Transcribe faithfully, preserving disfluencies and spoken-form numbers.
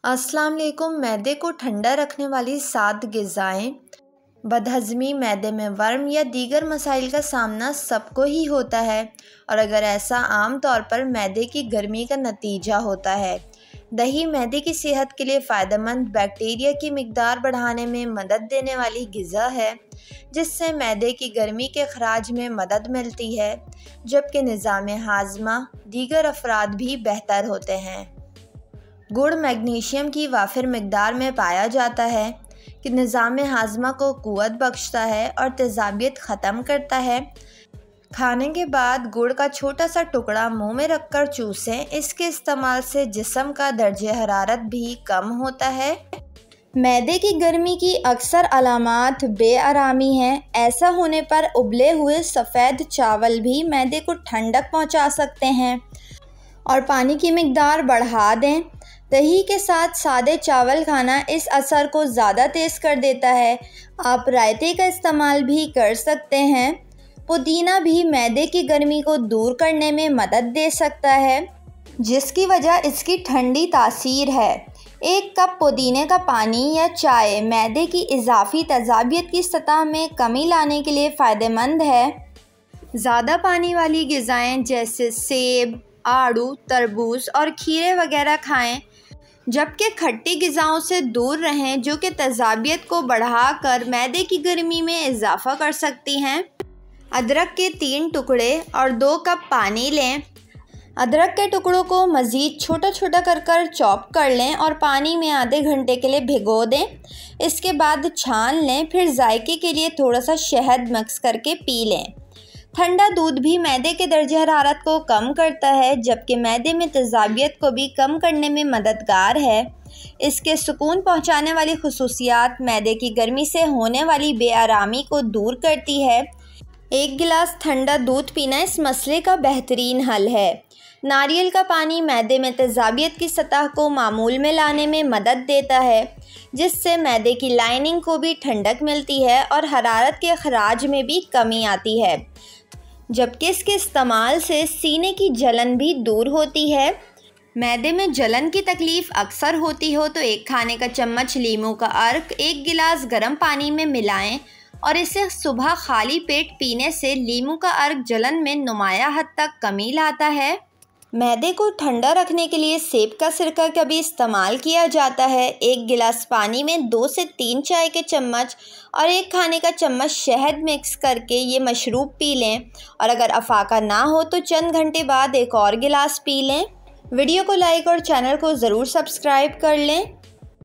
अस्सलाम वालेकुम। मैदे को ठंडा रखने वाली सात ग़िज़ाएँ। बदहज़मी, मैदे में वर्म या दीगर मसाइल का सामना सबको ही होता है और अगर ऐसा आम तौर पर मैदे की गर्मी का नतीजा होता है। दही मैदे की सेहत के लिए फ़ायदेमंद बैक्टीरिया की मिक़दार बढ़ाने में मदद देने वाली ग़िज़ा है, जिससे मैदे की गर्मी के ख़राज में मदद मिलती है, जबकि निज़ाम हाज़मा दीगर अफ़राद भी बेहतर होते हैं। गुड़ मैग्नीशियम की वाफिर मिक़दार में पाया जाता है कि निज़ाम हाज़मा को क़ुव्वत बख्शता है और तेज़ाबियत ख़त्म करता है। खाने के बाद गुड़ का छोटा सा टुकड़ा मुंह में रखकर चूसें। इसके इस्तेमाल से जिस्म का दर्जे हरारत भी कम होता है। मैदे की गर्मी की अक्सर अलामात बेआरामी हैं। ऐसा होने पर उबले हुए सफ़ेद चावल भी मैदे को ठंडक पहुंचा सकते हैं और पानी की मिक़दार बढ़ा दें। दही के साथ सादे चावल खाना इस असर को ज़्यादा तेज़ कर देता है। आप रायते का इस्तेमाल भी कर सकते हैं। पुदीना भी मैदे की गर्मी को दूर करने में मदद दे सकता है, जिसकी वजह इसकी ठंडी तासीर है। एक कप पुदीने का पानी या चाय मैदे की इजाफ़ी तेज़ाबियत की सतह में कमी लाने के लिए फ़ायदेमंद है। ज़्यादा पानी वाली ग़िज़ाएँ जैसे सेब, आड़ू, तरबूज और खीरे वगैरह खाएं, जबकि खट्टी ग़िज़ाओं से दूर रहें, जो कि तेज़ाबियत को बढ़ाकर मैदे की गर्मी में इजाफ़ा कर सकती हैं। अदरक के तीन टुकड़े और दो कप पानी लें। अदरक के टुकड़ों को मज़ीद छोटा छोटा कर कर चॉप कर लें और पानी में आधे घंटे के लिए भिगो दें। इसके बाद छान लें, फिर जायके के लिए थोड़ा सा शहद मिक्स करके पी लें। ठंडा दूध भी मैदे के दर्जे हरारत को कम करता है, जबकि मैदे में तेज़ाबियत को भी कम करने में मददगार है। इसके सुकून पहुंचाने वाली खुसूसियात मैदे की गर्मी से होने वाली बेआरामी को दूर करती है। एक गिलास ठंडा दूध पीना इस मसले का बेहतरीन हल है। नारियल का पानी मैदे में तेज़ाबियत की सतह को मामूल में लाने में मदद देता है, जिससे मैदे की लाइनिंग को भी ठंडक मिलती है और हरारत के ख़राज में भी कमी आती है, जबकि इसके इस्तेमाल से सीने की जलन भी दूर होती है। मैदे में जलन की तकलीफ़ अक्सर होती हो तो एक खाने का चम्मच लीमू का अर्क एक गिलास गर्म पानी में मिलाएं और इसे सुबह खाली पेट पीने से लीमू का अर्क जलन में नुमाया हद तक कमी लाता है। मैदे को ठंडा रखने के लिए सेब का सिरका का भी इस्तेमाल किया जाता है। एक गिलास पानी में दो से तीन चाय के चम्मच और एक खाने का चम्मच शहद मिक्स करके ये मशरूब पी लें और अगर अफाका ना हो तो चंद घंटे बाद एक और गिलास पी लें। वीडियो को लाइक और चैनल को ज़रूर सब्सक्राइब कर लें।